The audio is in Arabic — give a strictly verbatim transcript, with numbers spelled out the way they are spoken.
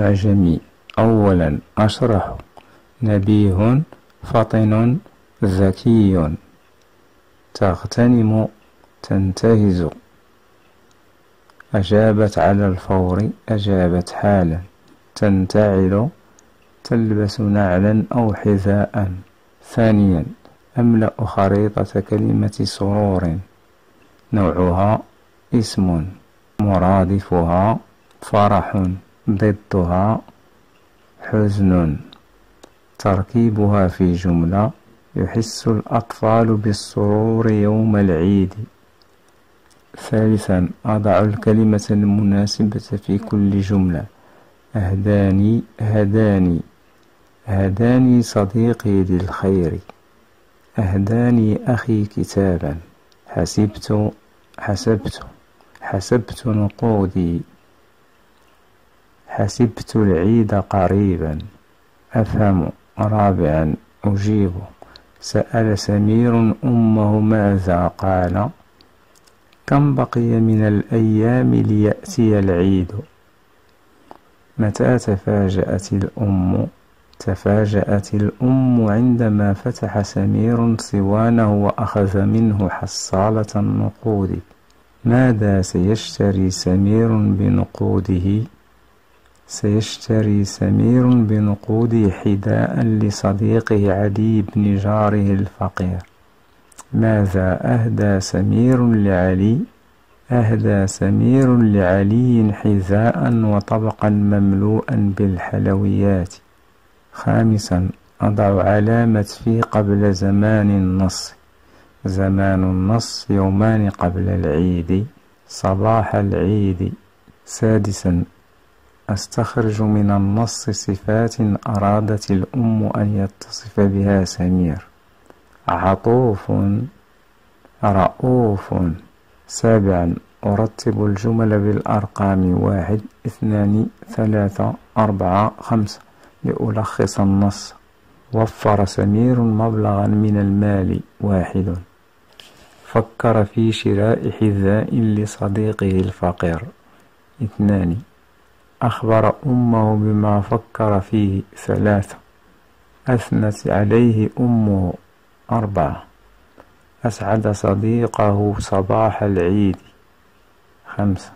المعجم. أولا أشرح: نبيه، فطن، ذكي. تغتنم، تنتهز. أجابت على الفور، أجابت حالا. تنتعل، تلبس نعلا أو حذاء. ثانيا أملأ خريطة كلمة سرور. نوعها اسم، مرادفها فرح، ضدها حزن. تركيبها في جملة: يحس الأطفال بالسرور يوم العيد. ثالثا أضع الكلمة المناسبة في كل جملة. أهداني، هداني. هداني صديقي للخير. أهداني أخي كتابا. حسبت، حسبت. حسبت نقودي. حسبت العيد قريبا. أفهم. رابعا أجيب: سأل سمير أمه ماذا قال. كم بقي من الأيام ليأتي العيد. متى تفاجأت الأم؟ تفاجأت الأم عندما فتح سمير صوانه وأخذ منه حصالة النقود. ماذا سيشتري سمير بنقوده؟ سيشتري سمير بنقوده حذاء لصديقه علي بن جاره الفقير. ماذا أهدى سمير لعلي؟ أهدى سمير لعلي حذاء وطبقا مملوءا بالحلويات. خامسا أضع علامة في قبل زمان النص. زمان النص يومان قبل العيد، صباح العيد. سادسا أستخرج من النص صفات أرادت الأم أن يتصف بها سمير: عطوف، رؤوف. سابعا أرتب الجمل بالأرقام: واحد، اثنان، ثلاثة، أربعة، خمسة لألخص النص. وفر سمير مبلغا من المال. واحد، فكر في شراء حذاء لصديقه الفقير. اثنان، أخبر أمه بما فكر فيه. ثلاثة، أثنت عليه أمه. أربعة، أسعد صديقه صباح العيد. خمسة،